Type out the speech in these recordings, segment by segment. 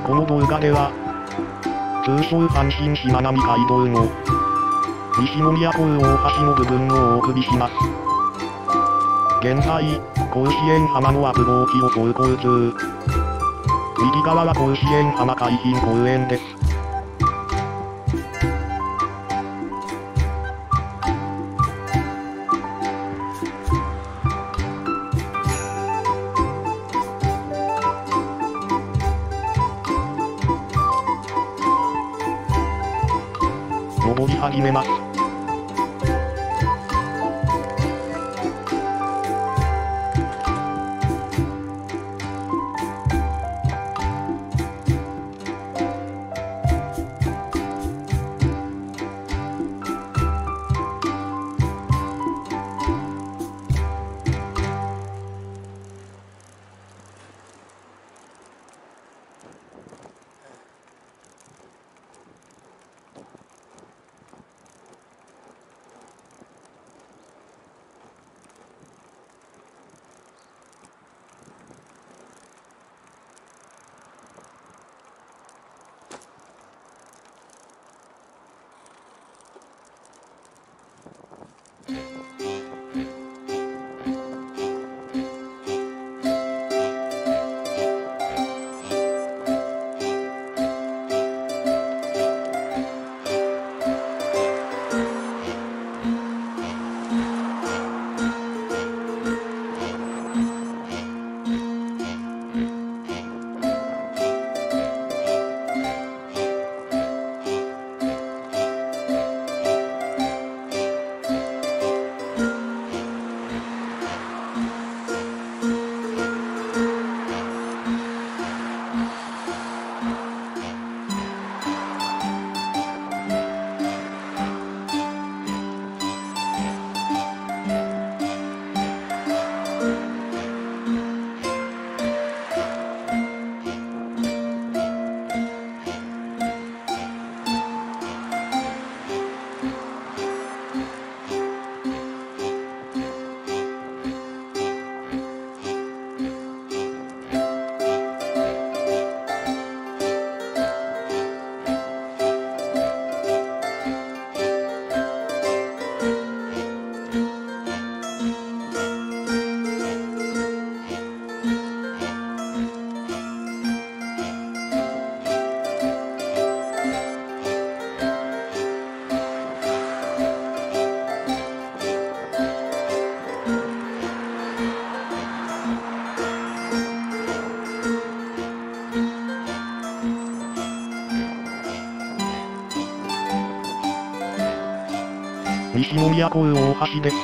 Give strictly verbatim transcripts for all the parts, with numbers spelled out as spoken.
この動画では、通称阪神しまなみ海道の西宮港大橋の部分をお送りします。現在、甲子園浜のアプローチを走行中。右側は甲子園浜海浜公園です。登り始めます。西宮港大橋です。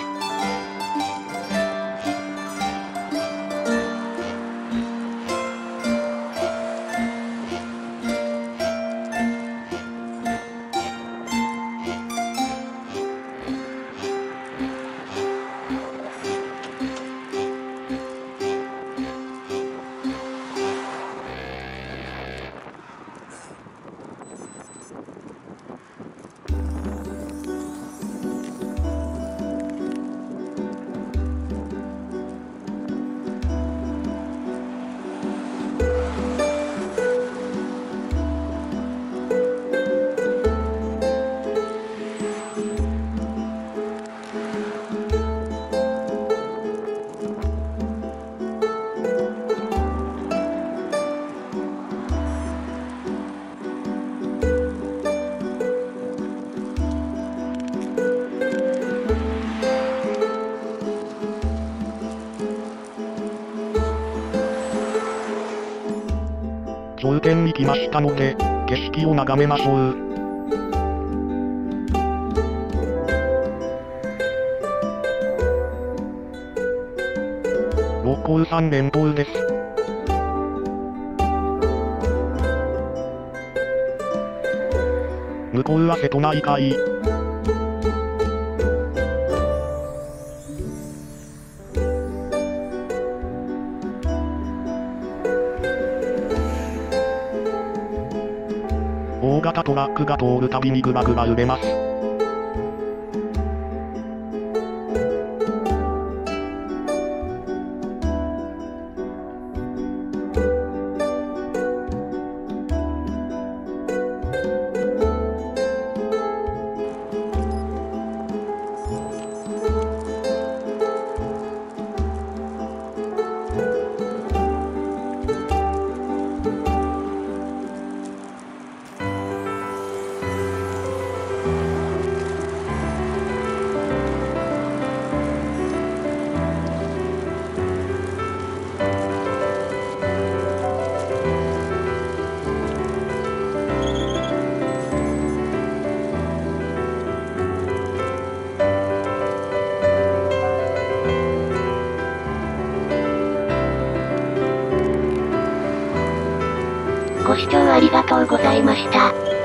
頂点に来ましたので、景色を眺めましょう。六甲山連峰です。向こうは瀬戸内海。大型トラックが通るたびにグバグバ揺れます。 ご視聴ありがとうございました。